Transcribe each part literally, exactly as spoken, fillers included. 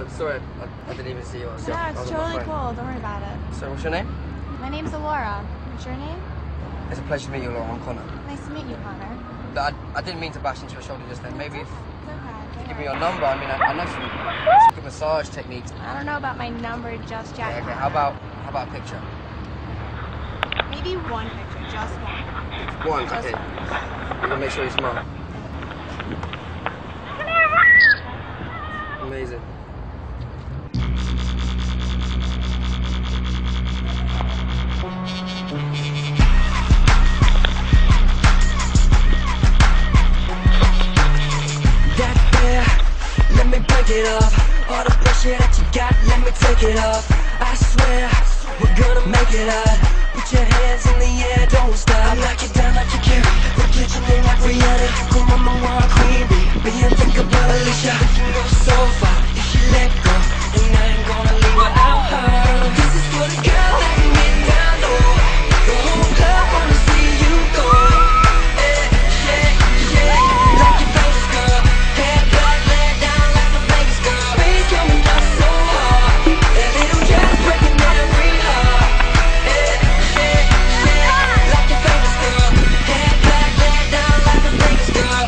Oh, sorry, I, I didn't even see you. I was, No, I it's was on my totally phone. cool. Don't worry about it. So, what's your name? My name's Alora. What's your name? It's a pleasure to meet you, Laura. I'm Connor. Nice to meet you, Connor. I, I didn't mean to bash into your shoulder just then. Maybe if It's okay. you give me your number, I mean, I, I know some, some good massage techniques. I don't know about my number just yet. Okay, okay, how about, how about a picture? Maybe one picture, just one. One, Just okay. one. I'm gonna make sure you smile. Amazing. That there, let me break it off. All the pressure that you got, let me take it off. I swear, we're gonna make it out. Put your hands in the air, don't stop. I knock it down like you carry. We're glitching in like Rihanna. You come on my world queen bee. Be unthinkable, Alicia. We can go so far if you let go, and I ain't gonna leave without her. This is for the girl that can get down low. The whole club wanna see you go. Yeah, yeah, yeah. Like your face, girl. Hair back, lay down like a Vegas girl. Bass coming out so hard. That little dress breaking every heart. Yeah, yeah, yeah. Like your famous girl. Hair back, lay down like a Vegas girl.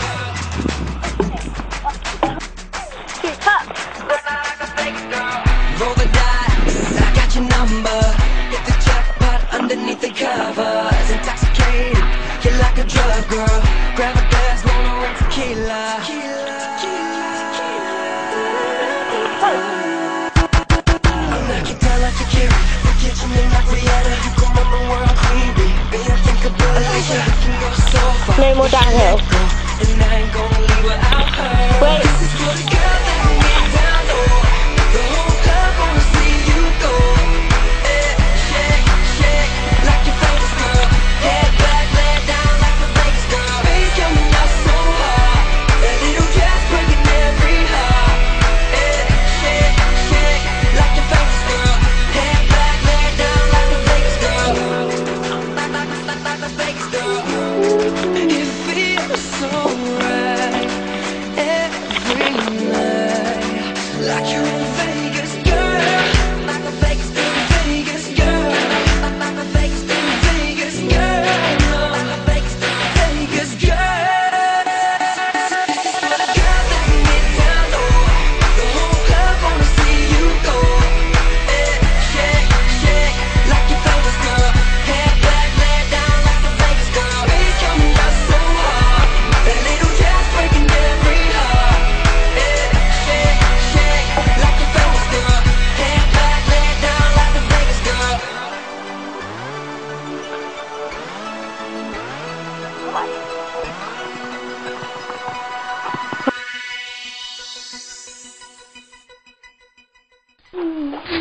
Like a Vegas girl. Roll the dice, I got your number. Hit the jackpot underneath the covers. Intoxicated, you're like a drug girl. Grab a glass, wanna ring tequila. I'll knock it down like a carry. We're kitchen in like Rihanna. You come on the world queen bee. Be unthinkable, Alicia. We can go so far. Này màu trắng hả? And I ain't gonna leave without her. Wait. This is for the girl that can get down low. The whole club wanna see you go. Yeah, shake, shake, like your famous girl. Head back, lay down like a Vegas girl. Bass coming out so hard. That little dress breaking every heart. Yeah, shake, shake, like your famous girl. Head back, lay down like a Vegas girl. Like, like, like, like a Vegas girl. It feels so right every night, like you're in Vegas, girl. Like a Vegas in Vegas, girl. Like, like a Vegas in Vegas, girl. Like a Vegas in Vegas, girl. This is for the girl that can get down low. The whole club wanna see you go. Yeah, shake, shake, like your famous girl. Head back, lay down like a Vegas girl. Bass coming out so hard. That little dress breaking every heart. Yeah, shake, shake, like your famous girl. Head back, lay down like a Vegas girl. Ừ.